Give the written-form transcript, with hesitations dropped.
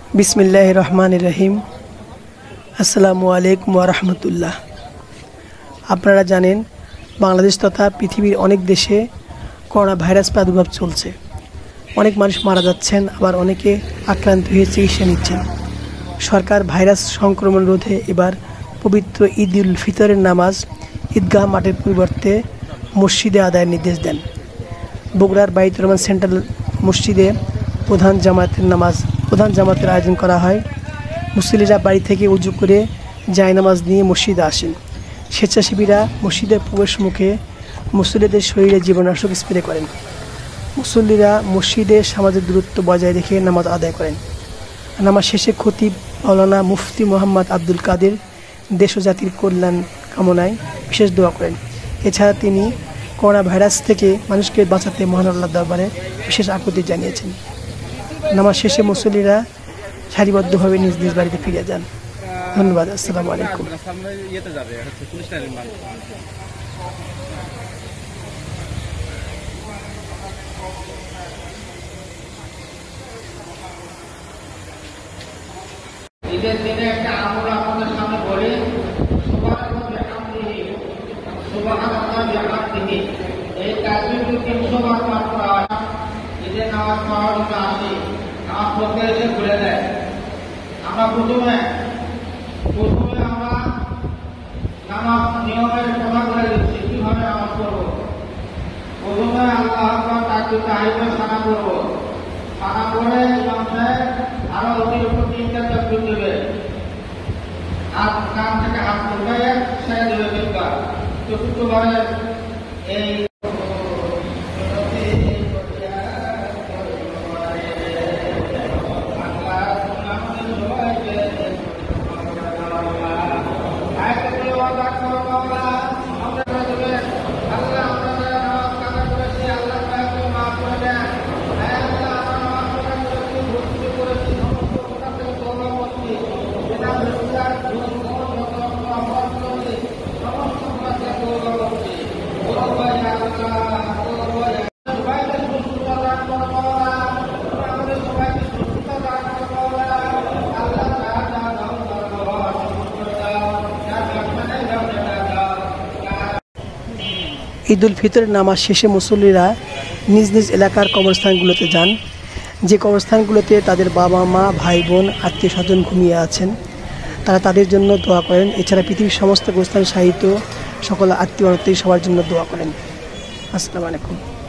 बिस्मिल्लाहिर रहमानिर रहीम। আসসালামু আলাইকুম ওয়া রাহমাতুল্লাহ। আপনারা জানেন বাংলাদেশ তথা পৃথিবীর অনেক দেশে করোনা ভাইরাস প্রাদুর্ভাব চলছে। অনেক মানুষ মারা যাচ্ছেন, আবার অনেকে আক্রান্ত হয়ে চিকিৎসা নিচ্ছেন। সরকার ভাইরাস সংক্রমণ রোধে এবার পবিত্র ঈদ উল ফিতরের নামাজ ঈদগাহ মাঠের পরিবর্তে মসজিদে আদায়ের নির্দেশ দেন। বগুড়ার বাইতুর রহমান সেন্ট্রাল মসজিদে প্রধান জামাতের আয়োজন করা হয়। মুসল্লিরা বাড়ি থেকে উজু করে জায়নামাজ নিয়ে মসজিদে আসেন। স্বেচ্ছাসেবীরা মসজিদের প্রবেশ মুখে মুসল্লিদের শরীরে জীবাণুনাশক স্প্রে করেন। মুসল্লিরা মসজিদে সামাজিক দূরত্ব বজায় রেখে নামাজ আদায় করেন। নামাজ শেষে খতিব মাওলানা মুফতি মোহাম্মদ আব্দুল কাদের দেশ ও জাতির কল্যাণ কামনায় বিশেষ দোয়া করেন। এছাড়া তিনি করোনা ভাইরাস থেকে মানুষকে বাঁচাতে মহান আল্লাহর দরবারে বিশেষ আকুতি জানিয়েছেন। নামাজ শেষে মুসল্লিরা সারিবদ্ধভাবে নিজ নিজ বাড়িতে ফিরে যান। ধন্যবাদ। আসসালামু আলাইকুম। ঈদের দিনে একটা আমল আপনাদের সামনে বলি, এই কাজগুলো 300 বার পাঠ করা হয়। ঈদের নামাজ পড়ার জন্য আসি, নামাজ পড়তে এসে ভুলে দেয়। আমরা প্রথমে আমরা নামাজ নিয়মের কথা বলে দিচ্ছি, কিভাবে নামাজ পড়বো। প্রথমে আল্লাহ আকবার তাকবীর তাহরিমা সানা করবো। সানা করে ইমাম সাহেব আরো অতিরিক্ত 3টা তাকবীর দেবে, আর কান থেকে হাত উঠাইয়া ছেড়ে দেবে তিনবার। চতুর্থবারে এই ঈদ উল ফিতরের নামাজ শেষে মুসল্লিরা নিজ নিজ এলাকার কবরস্থানগুলোতে যান। যে কবরস্থানগুলোতে তাদের বাবা মা ভাই বোন আত্মীয় স্বজন ঘুমিয়ে আছেন, তারা তাদের জন্য দোয়া করেন। এছাড়া পৃথিবীর সমস্ত গোস্থান সাহিত্য সকল আত্মীয় সবার জন্য দোয়া করেন। আসসালামু আলাইকুম।